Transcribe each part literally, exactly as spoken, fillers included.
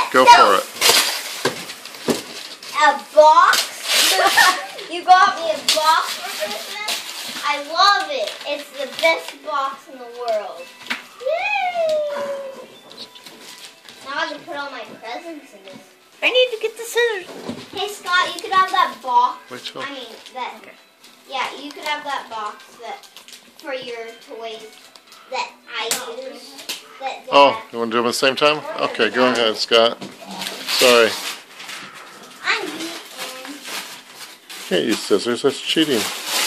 Go for it. A box? You got me a box for Christmas? I love it. It's the best box in the world. Yay! Now I can put all my presents in this. I need to get the scissors. Hey Scott, you could have that box. Which I one? mean, that. Okay. Yeah, you could have that box that for your toys that I use. That Dad. Oh, you want to do them at the same time? Okay, go ahead, Scott. Sorry. I'm eating. Can't use scissors. That's cheating.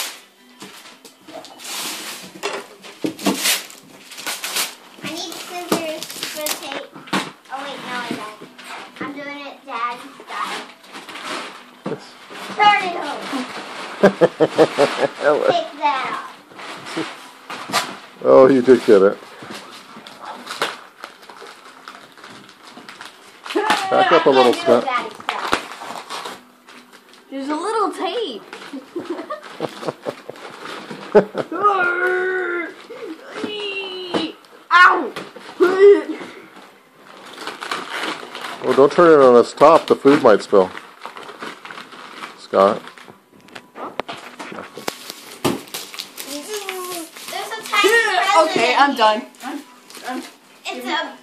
I need scissors for tape. Oh wait, no I don't. I'm doing it Dad's style. Turn it over. Take that off. Oh, you did get it. Back up a little, Scott. There's a little tape. Ow! Well, don't turn it on its top. The food might spill. Scott. There's a tiny present. Okay, I'm done. I'm, I'm It's a